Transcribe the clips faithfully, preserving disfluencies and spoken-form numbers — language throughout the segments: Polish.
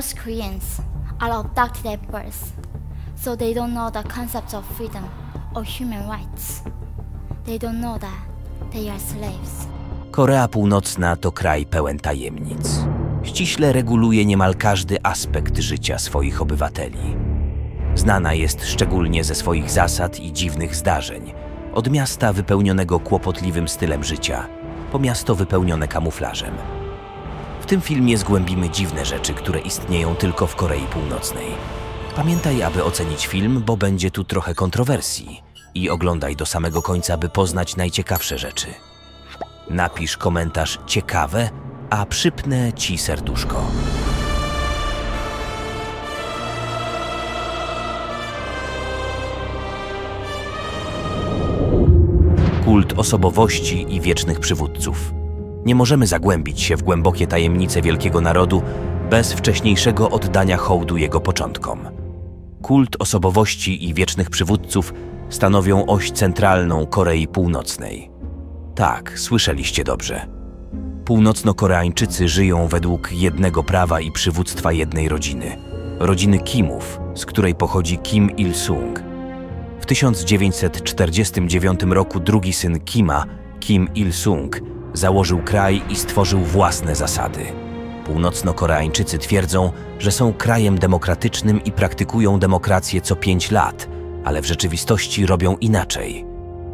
Most Koreans are abducted at birth, so they don't know the concept of freedom or human rights. They don't know that they are slaves. Korea Północna to kraj pełen tajemnic. Ściśle reguluje niemal każdy aspekt życia swoich obywateli. Znana jest szczególnie ze swoich zasad i dziwnych zdarzeń. Od miasta wypełnionego kłopotliwym stylem życia, po miasto wypełnione kamuflażem. W tym filmie zgłębimy dziwne rzeczy, które istnieją tylko w Korei Północnej. Pamiętaj, aby ocenić film, bo będzie tu trochę kontrowersji. I oglądaj do samego końca, by poznać najciekawsze rzeczy. Napisz komentarz ciekawe, a przypnę ci serduszko. Kult osobowości i wiecznych przywódców. Nie możemy zagłębić się w głębokie tajemnice wielkiego narodu bez wcześniejszego oddania hołdu jego początkom. Kult osobowości i wiecznych przywódców stanowią oś centralną Korei Północnej. Tak, słyszeliście dobrze. Północno-Koreańczycy żyją według jednego prawa i przywództwa jednej rodziny. Rodziny Kimów, z której pochodzi Kim Il-sung. W tysiąc dziewięćset czterdziestym dziewiątym roku drugi syn Kima, Kim Il-sung, założył kraj i stworzył własne zasady. Północno-Koreańczycy twierdzą, że są krajem demokratycznym i praktykują demokrację co pięć lat, ale w rzeczywistości robią inaczej.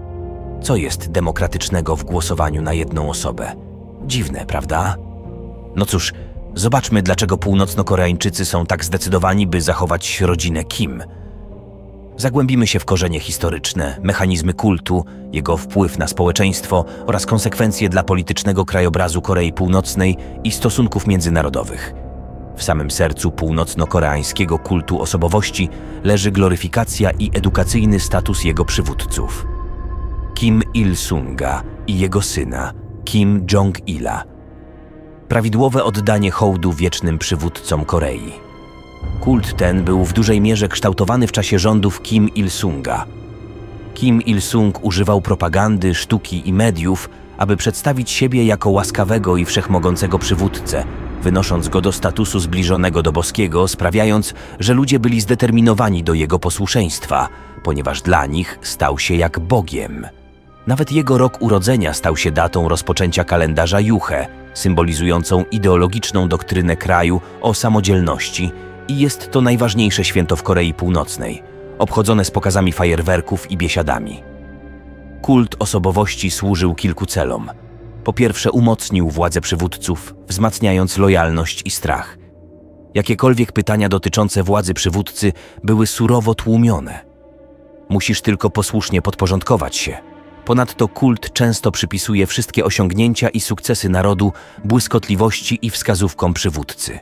Co jest demokratycznego w głosowaniu na jedną osobę? Dziwne, prawda? No cóż, zobaczmy, dlaczego północno-Koreańczycy są tak zdecydowani, by zachować rodzinę Kim. Zagłębimy się w korzenie historyczne, mechanizmy kultu, jego wpływ na społeczeństwo oraz konsekwencje dla politycznego krajobrazu Korei Północnej i stosunków międzynarodowych. W samym sercu północno-koreańskiego kultu osobowości leży gloryfikacja i edukacyjny status jego przywódców. Kim Il-sunga i jego syna, Kim Jong-ila. Prawidłowe oddanie hołdu wiecznym przywódcom Korei. Kult ten był w dużej mierze kształtowany w czasie rządów Kim Il-sunga. Kim Il-sung używał propagandy, sztuki i mediów, aby przedstawić siebie jako łaskawego i wszechmogącego przywódcę, wynosząc go do statusu zbliżonego do boskiego, sprawiając, że ludzie byli zdeterminowani do jego posłuszeństwa, ponieważ dla nich stał się jak Bogiem. Nawet jego rok urodzenia stał się datą rozpoczęcia kalendarza Juche, symbolizującą ideologiczną doktrynę kraju o samodzielności, i jest to najważniejsze święto w Korei Północnej, obchodzone z pokazami fajerwerków i biesiadami. Kult osobowości służył kilku celom. Po pierwsze, umocnił władzę przywódców, wzmacniając lojalność i strach. Jakiekolwiek pytania dotyczące władzy przywódcy były surowo tłumione. Musisz tylko posłusznie podporządkować się. Ponadto kult często przypisuje wszystkie osiągnięcia i sukcesy narodu błyskotliwości i wskazówkom przywódcy.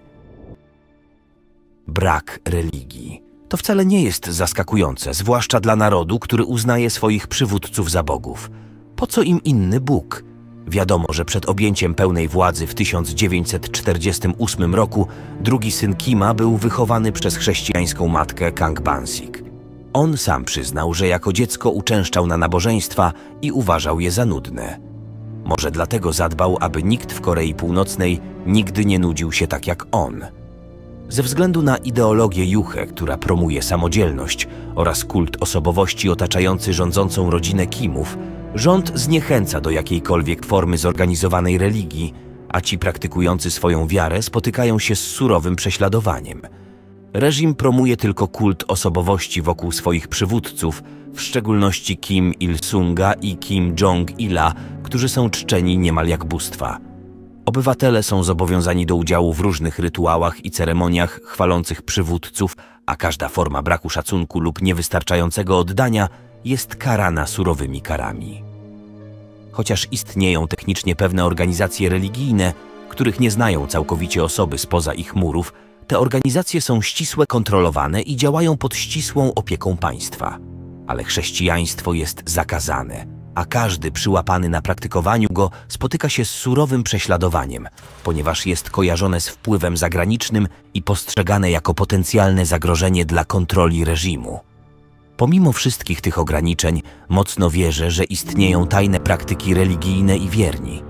Brak religii. To wcale nie jest zaskakujące, zwłaszcza dla narodu, który uznaje swoich przywódców za bogów. Po co im inny Bóg? Wiadomo, że przed objęciem pełnej władzy w tysiąc dziewięćset czterdziestym ósmym roku drugi syn Kima był wychowany przez chrześcijańską matkę Kang Bansik. On sam przyznał, że jako dziecko uczęszczał na nabożeństwa i uważał je za nudne. Może dlatego zadbał, aby nikt w Korei Północnej nigdy nie nudził się tak jak on. Ze względu na ideologię Juche, która promuje samodzielność, oraz kult osobowości otaczający rządzącą rodzinę Kimów, rząd zniechęca do jakiejkolwiek formy zorganizowanej religii, a ci praktykujący swoją wiarę spotykają się z surowym prześladowaniem. Reżim promuje tylko kult osobowości wokół swoich przywódców, w szczególności Kim Il-sunga i Kim Jong-ila, którzy są czczeni niemal jak bóstwa. Obywatele są zobowiązani do udziału w różnych rytuałach i ceremoniach chwalących przywódców, a każda forma braku szacunku lub niewystarczającego oddania jest karana surowymi karami. Chociaż istnieją technicznie pewne organizacje religijne, których nie znają całkowicie osoby spoza ich murów, te organizacje są ścisłe kontrolowane i działają pod ścisłą opieką państwa. Ale chrześcijaństwo jest zakazane, a każdy przyłapany na praktykowaniu go spotyka się z surowym prześladowaniem, ponieważ jest kojarzone z wpływem zagranicznym i postrzegane jako potencjalne zagrożenie dla kontroli reżimu. Pomimo wszystkich tych ograniczeń, mocno wierzę, że istnieją tajne praktyki religijne i wierni.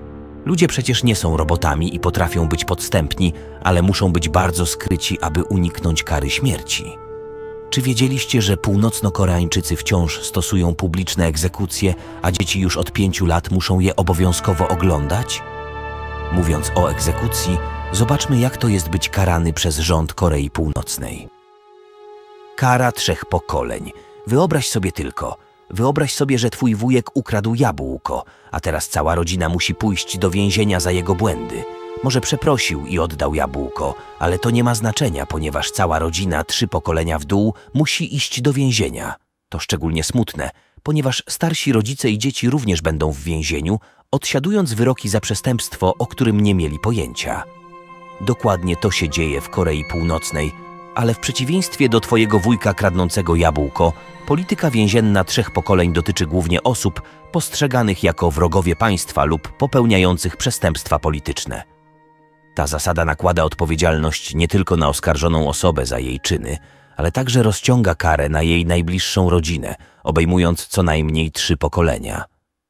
Ludzie przecież nie są robotami i potrafią być podstępni, ale muszą być bardzo skryci, aby uniknąć kary śmierci. Czy wiedzieliście, że północno-koreańczycy wciąż stosują publiczne egzekucje, a dzieci już od pięciu lat muszą je obowiązkowo oglądać? Mówiąc o egzekucji, zobaczmy, jak to jest być karany przez rząd Korei Północnej. Kara trzech pokoleń. Wyobraź sobie tylko, wyobraź sobie, że twój wujek ukradł jabłko, a teraz cała rodzina musi pójść do więzienia za jego błędy. Może przeprosił i oddał jabłko, ale to nie ma znaczenia, ponieważ cała rodzina, trzy pokolenia w dół, musi iść do więzienia. To szczególnie smutne, ponieważ starsi rodzice i dzieci również będą w więzieniu, odsiadując wyroki za przestępstwo, o którym nie mieli pojęcia. Dokładnie to się dzieje w Korei Północnej, ale w przeciwieństwie do twojego wujka kradnącego jabłko, polityka więzienna trzech pokoleń dotyczy głównie osób postrzeganych jako wrogowie państwa lub popełniających przestępstwa polityczne. Ta zasada nakłada odpowiedzialność nie tylko na oskarżoną osobę za jej czyny, ale także rozciąga karę na jej najbliższą rodzinę, obejmując co najmniej trzy pokolenia.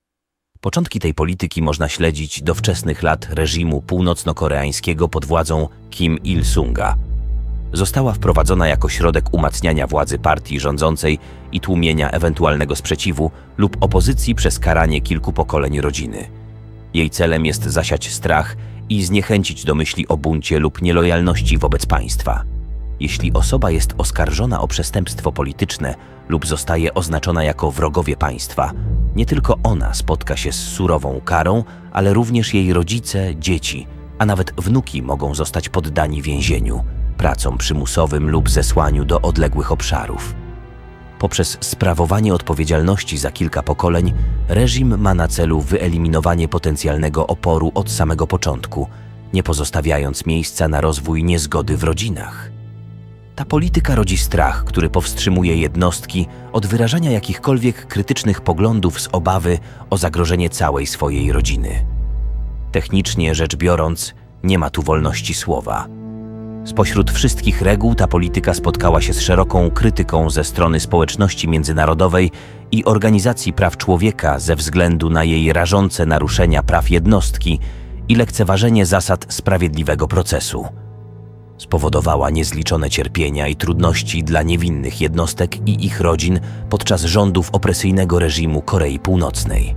Początki tej polityki można śledzić do wczesnych lat reżimu północno-koreańskiego pod władzą Kim Il-sunga. Została wprowadzona jako środek umacniania władzy partii rządzącej i tłumienia ewentualnego sprzeciwu lub opozycji przez karanie kilku pokoleń rodziny. Jej celem jest zasiać strach i zniechęcić do myśli o buncie lub nielojalności wobec państwa. Jeśli osoba jest oskarżona o przestępstwo polityczne lub zostaje oznaczona jako wrogowie państwa, nie tylko ona spotka się z surową karą, ale również jej rodzice, dzieci, a nawet wnuki mogą zostać poddani więzieniu, pracom przymusowym lub zesłaniu do odległych obszarów. Poprzez sprawowanie odpowiedzialności za kilka pokoleń, reżim ma na celu wyeliminowanie potencjalnego oporu od samego początku, nie pozostawiając miejsca na rozwój niezgody w rodzinach. Ta polityka rodzi strach, który powstrzymuje jednostki od wyrażania jakichkolwiek krytycznych poglądów z obawy o zagrożenie całej swojej rodziny. Technicznie rzecz biorąc, nie ma tu wolności słowa. Spośród wszystkich reguł ta polityka spotkała się z szeroką krytyką ze strony społeczności międzynarodowej i organizacji praw człowieka ze względu na jej rażące naruszenia praw jednostki i lekceważenie zasad sprawiedliwego procesu. Spowodowała niezliczone cierpienia i trudności dla niewinnych jednostek i ich rodzin podczas rządów opresyjnego reżimu Korei Północnej.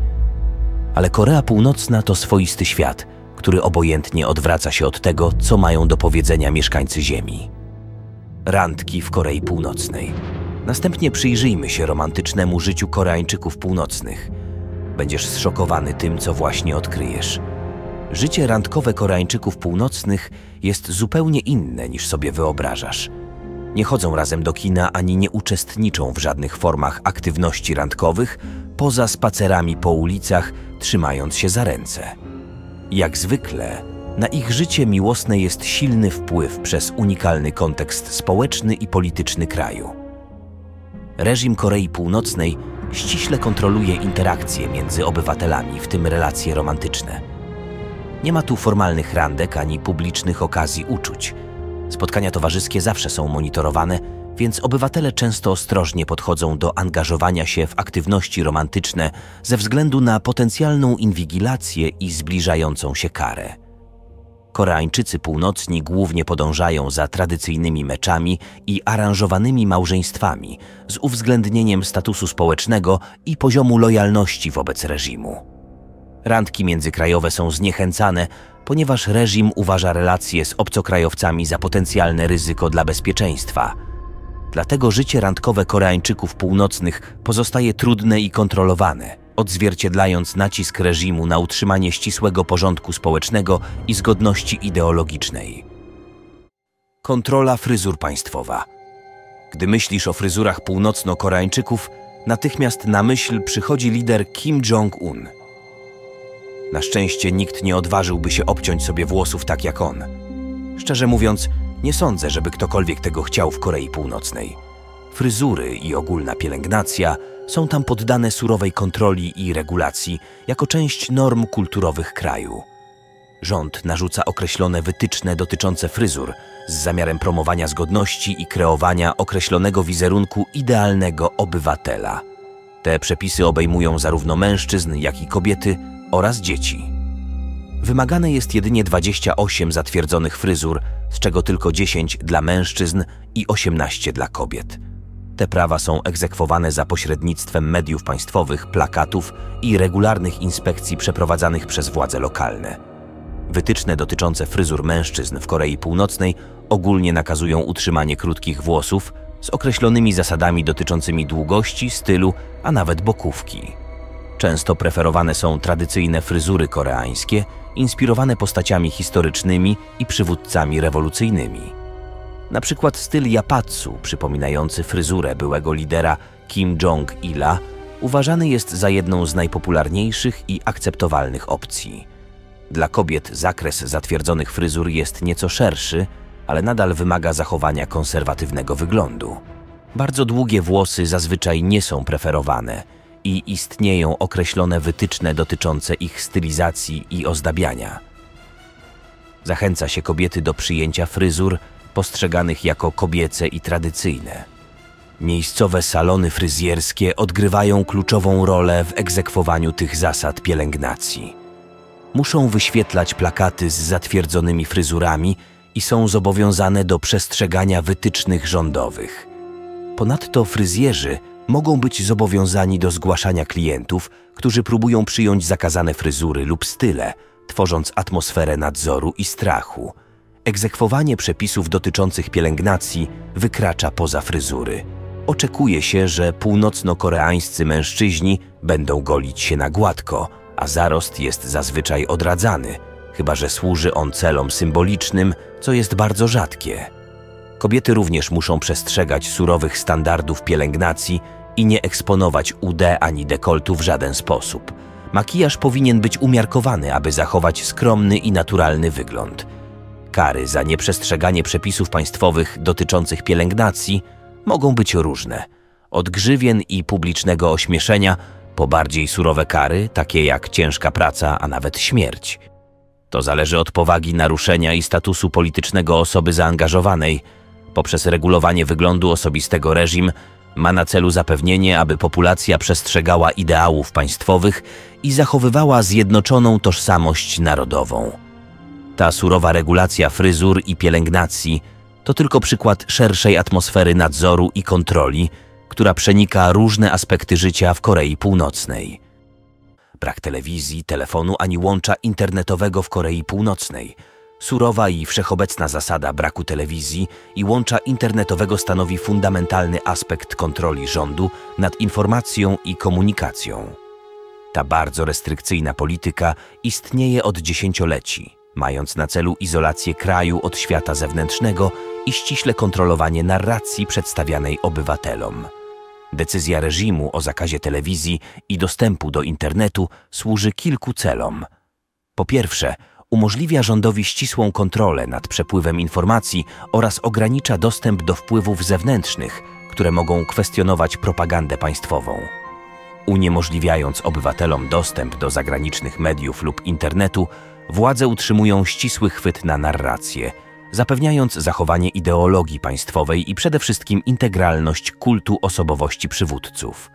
Ale Korea Północna to swoisty świat, który obojętnie odwraca się od tego, co mają do powiedzenia mieszkańcy Ziemi. Randki w Korei Północnej. Następnie przyjrzyjmy się romantycznemu życiu Koreańczyków północnych. Będziesz zszokowany tym, co właśnie odkryjesz. Życie randkowe Koreańczyków północnych jest zupełnie inne, niż sobie wyobrażasz. Nie chodzą razem do kina ani nie uczestniczą w żadnych formach aktywności randkowych, poza spacerami po ulicach, trzymając się za ręce. Jak zwykle, na ich życie miłosne jest silny wpływ przez unikalny kontekst społeczny i polityczny kraju. Reżim Korei Północnej ściśle kontroluje interakcje między obywatelami, w tym relacje romantyczne. Nie ma tu formalnych randek ani publicznych okazji uczuć. Spotkania towarzyskie zawsze są monitorowane, więc obywatele często ostrożnie podchodzą do angażowania się w aktywności romantyczne ze względu na potencjalną inwigilację i zbliżającą się karę. Koreańczycy północni głównie podążają za tradycyjnymi meczami i aranżowanymi małżeństwami z uwzględnieniem statusu społecznego i poziomu lojalności wobec reżimu. Randki międzykrajowe są zniechęcane, ponieważ reżim uważa relacje z obcokrajowcami za potencjalne ryzyko dla bezpieczeństwa. Dlatego życie randkowe Koreańczyków północnych pozostaje trudne i kontrolowane, odzwierciedlając nacisk reżimu na utrzymanie ścisłego porządku społecznego i zgodności ideologicznej. Kontrola fryzur państwowa. Gdy myślisz o fryzurach północno-Koreańczyków, natychmiast na myśl przychodzi lider Kim Jong-un. Na szczęście nikt nie odważyłby się obciąć sobie włosów tak jak on. Szczerze mówiąc, nie sądzę, żeby ktokolwiek tego chciał w Korei Północnej. Fryzury i ogólna pielęgnacja są tam poddane surowej kontroli i regulacji jako część norm kulturowych kraju. Rząd narzuca określone wytyczne dotyczące fryzur z zamiarem promowania zgodności i kreowania określonego wizerunku idealnego obywatela. Te przepisy obejmują zarówno mężczyzn, jak i kobiety oraz dzieci. Wymagane jest jedynie dwadzieścia osiem zatwierdzonych fryzur, z czego tylko dziesięć dla mężczyzn i osiemnaście dla kobiet. Te prawa są egzekwowane za pośrednictwem mediów państwowych, plakatów i regularnych inspekcji przeprowadzanych przez władze lokalne. Wytyczne dotyczące fryzur mężczyzn w Korei Północnej ogólnie nakazują utrzymanie krótkich włosów z określonymi zasadami dotyczącymi długości, stylu, a nawet bokówki. Często preferowane są tradycyjne fryzury koreańskie, inspirowane postaciami historycznymi i przywódcami rewolucyjnymi. Na przykład styl japatsu, przypominający fryzurę byłego lidera Kim Jong-ila, uważany jest za jedną z najpopularniejszych i akceptowalnych opcji. Dla kobiet zakres zatwierdzonych fryzur jest nieco szerszy, ale nadal wymaga zachowania konserwatywnego wyglądu. Bardzo długie włosy zazwyczaj nie są preferowane i istnieją określone wytyczne dotyczące ich stylizacji i ozdabiania. Zachęca się kobiety do przyjęcia fryzur postrzeganych jako kobiece i tradycyjne. Miejscowe salony fryzjerskie odgrywają kluczową rolę w egzekwowaniu tych zasad pielęgnacji. Muszą wyświetlać plakaty z zatwierdzonymi fryzurami i są zobowiązane do przestrzegania wytycznych rządowych. Ponadto fryzjerzy mogą być zobowiązani do zgłaszania klientów, którzy próbują przyjąć zakazane fryzury lub style, tworząc atmosferę nadzoru i strachu. Egzekwowanie przepisów dotyczących pielęgnacji wykracza poza fryzury. Oczekuje się, że północno-koreańscy mężczyźni będą golić się na gładko, a zarost jest zazwyczaj odradzany, chyba że służy on celom symbolicznym, co jest bardzo rzadkie. Kobiety również muszą przestrzegać surowych standardów pielęgnacji i nie eksponować U D ani dekoltu w żaden sposób. Makijaż powinien być umiarkowany, aby zachować skromny i naturalny wygląd. Kary za nieprzestrzeganie przepisów państwowych dotyczących pielęgnacji mogą być różne. Od grzywien i publicznego ośmieszenia po bardziej surowe kary, takie jak ciężka praca, a nawet śmierć. To zależy od powagi naruszenia i statusu politycznego osoby zaangażowanej. Poprzez regulowanie wyglądu osobistego reżim ma na celu zapewnienie, aby populacja przestrzegała ideałów państwowych i zachowywała zjednoczoną tożsamość narodową. Ta surowa regulacja fryzur i pielęgnacji to tylko przykład szerszej atmosfery nadzoru i kontroli, która przenika różne aspekty życia w Korei Północnej. Brak telewizji, telefonu ani łącza internetowego w Korei Północnej. Surowa i wszechobecna zasada braku telewizji i łącza internetowego stanowi fundamentalny aspekt kontroli rządu nad informacją i komunikacją. Ta bardzo restrykcyjna polityka istnieje od dziesięcioleci, mając na celu izolację kraju od świata zewnętrznego i ściśle kontrolowanie narracji przedstawianej obywatelom. Decyzja reżimu o zakazie telewizji i dostępu do internetu służy kilku celom. Po pierwsze, umożliwia rządowi ścisłą kontrolę nad przepływem informacji oraz ogranicza dostęp do wpływów zewnętrznych, które mogą kwestionować propagandę państwową. Uniemożliwiając obywatelom dostęp do zagranicznych mediów lub internetu, władze utrzymują ścisły chwyt na narrację, zapewniając zachowanie ideologii państwowej i przede wszystkim integralność kultu osobowości przywódców.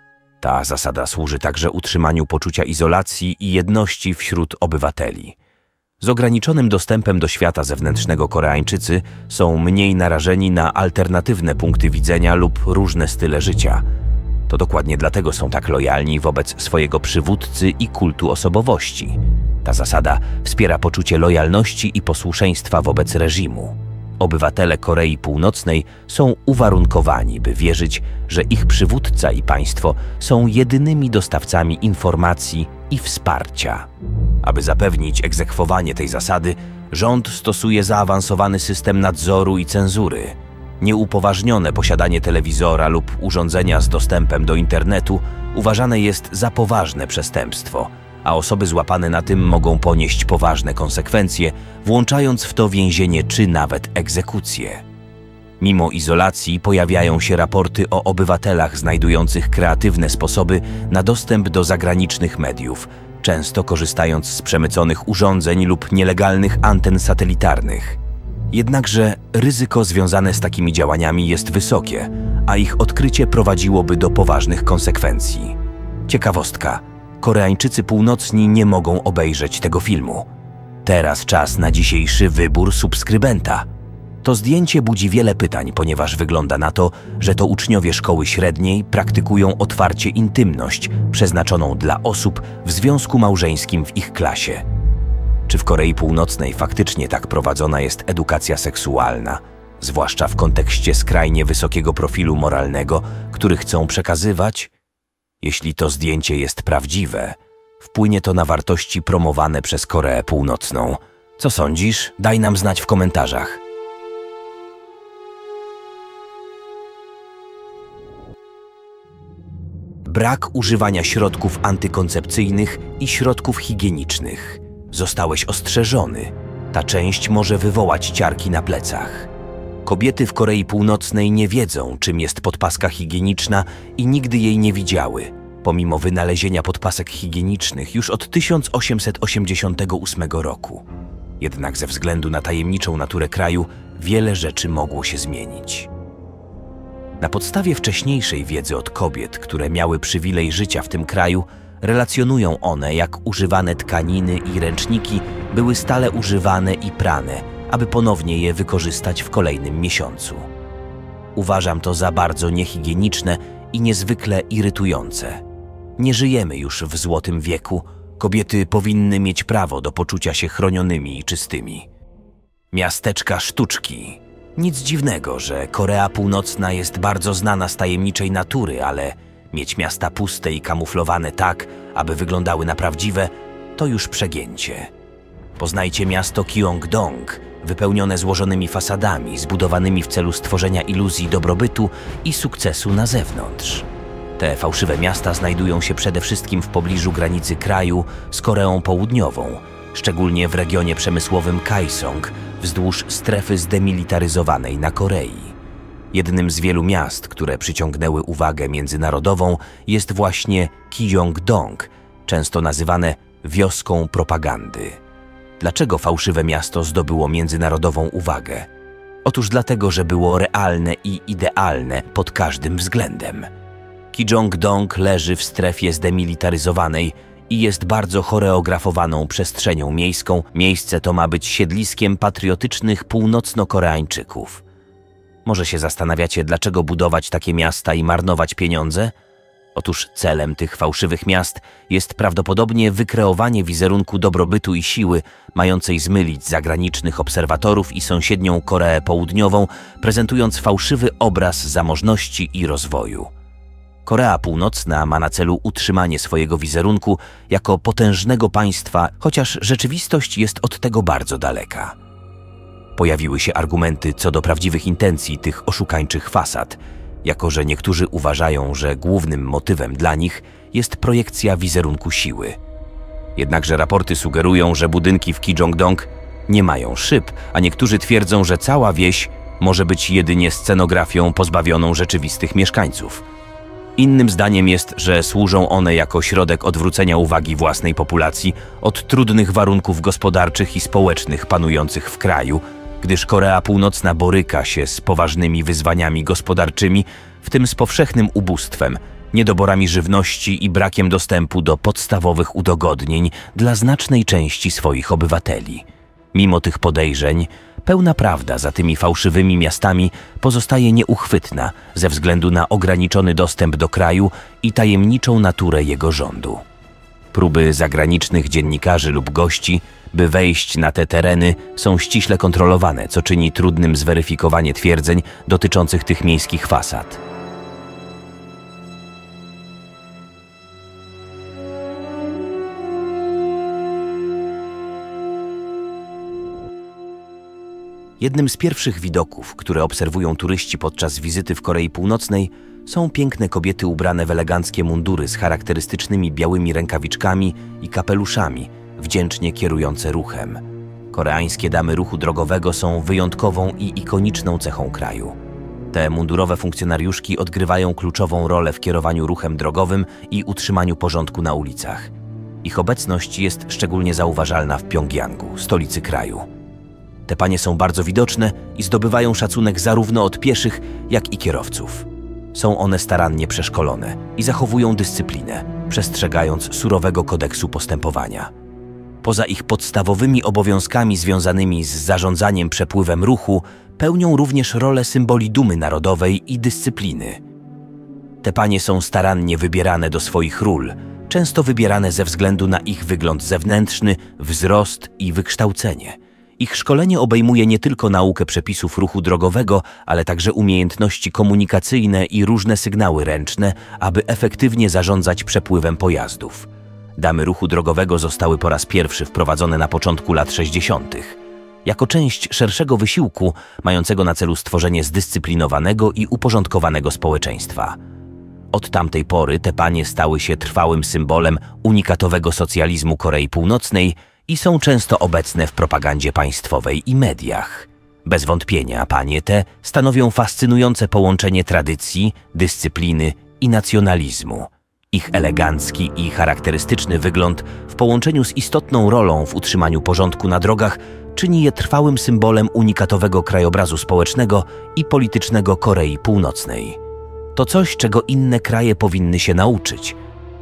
Ta zasada służy także utrzymaniu poczucia izolacji i jedności wśród obywateli. Z ograniczonym dostępem do świata zewnętrznego Koreańczycy są mniej narażeni na alternatywne punkty widzenia lub różne style życia. To dokładnie dlatego są tak lojalni wobec swojego przywódcy i kultu osobowości. Ta zasada wspiera poczucie lojalności i posłuszeństwa wobec reżimu. Obywatele Korei Północnej są uwarunkowani, by wierzyć, że ich przywódca i państwo są jedynymi dostawcami informacji i wsparcia. Aby zapewnić egzekwowanie tej zasady, rząd stosuje zaawansowany system nadzoru i cenzury. Nieupoważnione posiadanie telewizora lub urządzenia z dostępem do internetu uważane jest za poważne przestępstwo, a osoby złapane na tym mogą ponieść poważne konsekwencje, włączając w to więzienie czy nawet egzekucję. Mimo izolacji pojawiają się raporty o obywatelach znajdujących kreatywne sposoby na dostęp do zagranicznych mediów, często korzystając z przemyconych urządzeń lub nielegalnych anten satelitarnych. Jednakże ryzyko związane z takimi działaniami jest wysokie, a ich odkrycie prowadziłoby do poważnych konsekwencji. Ciekawostka: Koreańczycy północni nie mogą obejrzeć tego filmu. Teraz czas na dzisiejszy wybór subskrybenta. To zdjęcie budzi wiele pytań, ponieważ wygląda na to, że to uczniowie szkoły średniej praktykują otwarcie intymność przeznaczoną dla osób w związku małżeńskim w ich klasie. Czy w Korei Północnej faktycznie tak prowadzona jest edukacja seksualna, zwłaszcza w kontekście skrajnie wysokiego profilu moralnego, który chcą przekazywać? Jeśli to zdjęcie jest prawdziwe, wpłynie to na wartości promowane przez Koreę Północną. Co sądzisz? Daj nam znać w komentarzach. Brak używania środków antykoncepcyjnych i środków higienicznych. Zostałeś ostrzeżony. Ta część może wywołać ciarki na plecach. Kobiety w Korei Północnej nie wiedzą, czym jest podpaska higieniczna i nigdy jej nie widziały, pomimo wynalezienia podpasek higienicznych już od tysiąc osiemset osiemdziesiątego ósmego roku. Jednak ze względu na tajemniczą naturę kraju wiele rzeczy mogło się zmienić. Na podstawie wcześniejszej wiedzy od kobiet, które miały przywilej życia w tym kraju, relacjonują one, jak używane tkaniny i ręczniki były stale używane i prane, aby ponownie je wykorzystać w kolejnym miesiącu. Uważam to za bardzo niehigieniczne i niezwykle irytujące. Nie żyjemy już w złotym wieku. Kobiety powinny mieć prawo do poczucia się chronionymi i czystymi. Miasteczka sztuczki. Nic dziwnego, że Korea Północna jest bardzo znana z tajemniczej natury, ale mieć miasta puste i kamuflowane tak, aby wyglądały na prawdziwe, to już przegięcie. Poznajcie miasto Gyeongdong, wypełnione złożonymi fasadami, zbudowanymi w celu stworzenia iluzji dobrobytu i sukcesu na zewnątrz. Te fałszywe miasta znajdują się przede wszystkim w pobliżu granicy kraju z Koreą Południową, szczególnie w regionie przemysłowym Kaesong, wzdłuż strefy zdemilitaryzowanej na Korei. Jednym z wielu miast, które przyciągnęły uwagę międzynarodową, jest właśnie Gyeongdong, często nazywane wioską propagandy. Dlaczego fałszywe miasto zdobyło międzynarodową uwagę? Otóż dlatego, że było realne i idealne pod każdym względem. Gyeongdong leży w strefie zdemilitaryzowanej i jest bardzo choreografowaną przestrzenią miejską. Miejsce to ma być siedliskiem patriotycznych północno-Koreańczyków. Może się zastanawiacie, dlaczego budować takie miasta i marnować pieniądze? Otóż celem tych fałszywych miast jest prawdopodobnie wykreowanie wizerunku dobrobytu i siły, mającej zmylić zagranicznych obserwatorów i sąsiednią Koreę Południową, prezentując fałszywy obraz zamożności i rozwoju. Korea Północna ma na celu utrzymanie swojego wizerunku jako potężnego państwa, chociaż rzeczywistość jest od tego bardzo daleka. Pojawiły się argumenty co do prawdziwych intencji tych oszukańczych fasad, jako że niektórzy uważają, że głównym motywem dla nich jest projekcja wizerunku siły. Jednakże raporty sugerują, że budynki w Gyeongdong nie mają szyb, a niektórzy twierdzą, że cała wieś może być jedynie scenografią pozbawioną rzeczywistych mieszkańców. Innym zdaniem jest, że służą one jako środek odwrócenia uwagi własnej populacji od trudnych warunków gospodarczych i społecznych panujących w kraju, gdyż Korea Północna boryka się z poważnymi wyzwaniami gospodarczymi, w tym z powszechnym ubóstwem, niedoborami żywności i brakiem dostępu do podstawowych udogodnień dla znacznej części swoich obywateli. Mimo tych podejrzeń, pełna prawda za tymi fałszywymi miastami pozostaje nieuchwytna ze względu na ograniczony dostęp do kraju i tajemniczą naturę jego rządu. Próby zagranicznych dziennikarzy lub gości, by wejść na te tereny, są ściśle kontrolowane, co czyni trudnym zweryfikowanie twierdzeń dotyczących tych miejskich fasad. Jednym z pierwszych widoków, które obserwują turyści podczas wizyty w Korei Północnej, są piękne kobiety ubrane w eleganckie mundury z charakterystycznymi białymi rękawiczkami i kapeluszami, wdzięcznie kierujące ruchem. Koreańskie damy ruchu drogowego są wyjątkową i ikoniczną cechą kraju. Te mundurowe funkcjonariuszki odgrywają kluczową rolę w kierowaniu ruchem drogowym i utrzymaniu porządku na ulicach. Ich obecność jest szczególnie zauważalna w Pjongjangu, stolicy kraju. Te panie są bardzo widoczne i zdobywają szacunek zarówno od pieszych, jak i kierowców. Są one starannie przeszkolone i zachowują dyscyplinę, przestrzegając surowego kodeksu postępowania. Poza ich podstawowymi obowiązkami związanymi z zarządzaniem przepływem ruchu, pełnią również rolę symboli dumy narodowej i dyscypliny. Te panie są starannie wybierane do swoich ról, często wybierane ze względu na ich wygląd zewnętrzny, wzrost i wykształcenie. Ich szkolenie obejmuje nie tylko naukę przepisów ruchu drogowego, ale także umiejętności komunikacyjne i różne sygnały ręczne, aby efektywnie zarządzać przepływem pojazdów. Damy ruchu drogowego zostały po raz pierwszy wprowadzone na początku lat sześćdziesiątych. Jako część szerszego wysiłku mającego na celu stworzenie zdyscyplinowanego i uporządkowanego społeczeństwa. Od tamtej pory te panie stały się trwałym symbolem unikatowego socjalizmu Korei Północnej i są często obecne w propagandzie państwowej i mediach. Bez wątpienia panie te stanowią fascynujące połączenie tradycji, dyscypliny i nacjonalizmu. Ich elegancki i charakterystyczny wygląd w połączeniu z istotną rolą w utrzymaniu porządku na drogach czyni je trwałym symbolem unikatowego krajobrazu społecznego i politycznego Korei Północnej. To coś, czego inne kraje powinny się nauczyć.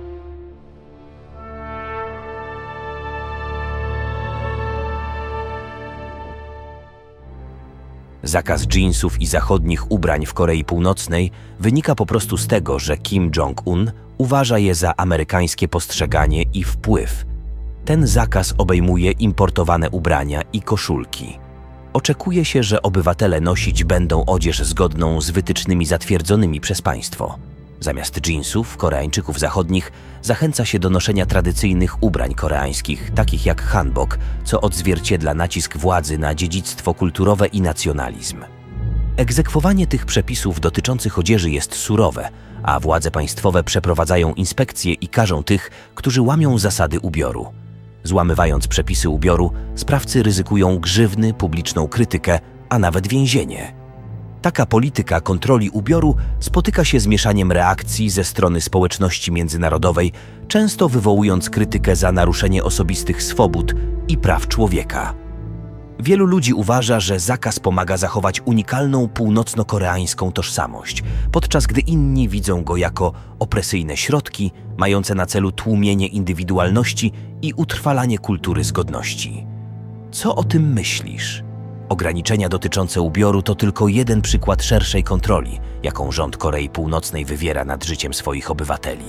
Zakaz dżinsów i zachodnich ubrań w Korei Północnej wynika po prostu z tego, że Kim Jong-un uważa je za amerykańskie postrzeganie i wpływ. Ten zakaz obejmuje importowane ubrania i koszulki. Oczekuje się, że obywatele nosić będą odzież zgodną z wytycznymi zatwierdzonymi przez państwo. Zamiast dżinsów, Koreańczyków zachodnich zachęca się do noszenia tradycyjnych ubrań koreańskich, takich jak hanbok, co odzwierciedla nacisk władzy na dziedzictwo kulturowe i nacjonalizm. Egzekwowanie tych przepisów dotyczących odzieży jest surowe, a władze państwowe przeprowadzają inspekcje i karzą tych, którzy łamią zasady ubioru. Złamywając przepisy ubioru, sprawcy ryzykują grzywny, publiczną krytykę, a nawet więzienie. Taka polityka kontroli ubioru spotyka się z mieszaniem reakcji ze strony społeczności międzynarodowej, często wywołując krytykę za naruszenie osobistych swobód i praw człowieka. Wielu ludzi uważa, że zakaz pomaga zachować unikalną północno-koreańską tożsamość, podczas gdy inni widzą go jako opresyjne środki mające na celu tłumienie indywidualności i utrwalanie kultury zgodności. Co o tym myślisz? Ograniczenia dotyczące ubioru to tylko jeden przykład szerszej kontroli, jaką rząd Korei Północnej wywiera nad życiem swoich obywateli.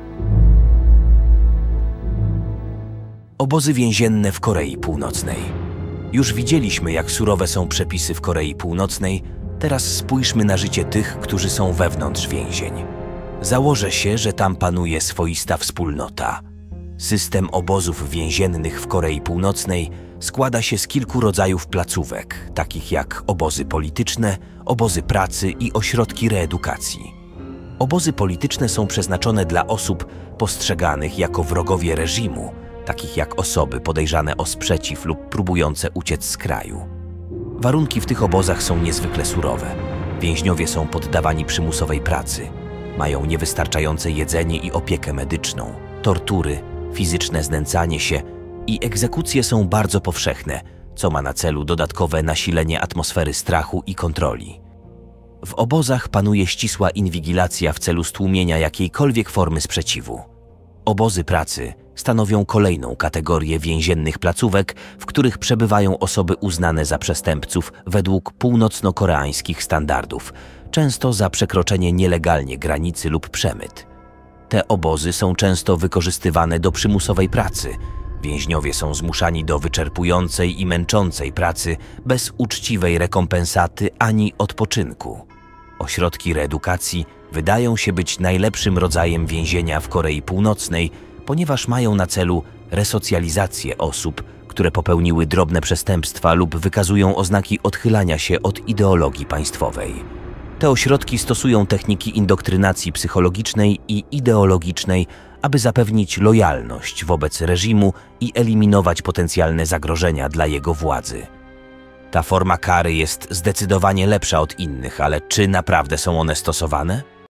Obozy więzienne w Korei Północnej. Już widzieliśmy, jak surowe są przepisy w Korei Północnej, teraz spójrzmy na życie tych, którzy są wewnątrz więzień. Założę się, że tam panuje swoista wspólnota. System obozów więziennych w Korei Północnej składa się z kilku rodzajów placówek, takich jak obozy polityczne, obozy pracy i ośrodki reedukacji. Obozy polityczne są przeznaczone dla osób postrzeganych jako wrogowie reżimu, takich jak osoby podejrzane o sprzeciw lub próbujące uciec z kraju. Warunki w tych obozach są niezwykle surowe. Więźniowie są poddawani przymusowej pracy, mają niewystarczające jedzenie i opiekę medyczną, tortury, fizyczne znęcanie się i egzekucje są bardzo powszechne, co ma na celu dodatkowe nasilenie atmosfery strachu i kontroli. W obozach panuje ścisła inwigilacja w celu stłumienia jakiejkolwiek formy sprzeciwu. Obozy pracy stanowią kolejną kategorię więziennych placówek, w których przebywają osoby uznane za przestępców według północno-koreańskich standardów, często za przekroczenie nielegalnie granicy lub przemyt. Te obozy są często wykorzystywane do przymusowej pracy. Więźniowie są zmuszani do wyczerpującej i męczącej pracy bez uczciwej rekompensaty ani odpoczynku. Ośrodki reedukacji wydają się być najlepszym rodzajem więzienia w Korei Północnej, ponieważ mają na celu resocjalizację osób, które popełniły drobne przestępstwa lub wykazują oznaki odchylania się od ideologii państwowej. Te ośrodki stosują techniki indoktrynacji psychologicznej i ideologicznej, aby zapewnić lojalność wobec reżimu i eliminować potencjalne zagrożenia dla jego władzy. Ta forma kary jest zdecydowanie lepsza od innych, ale czy naprawdę są one stosowane?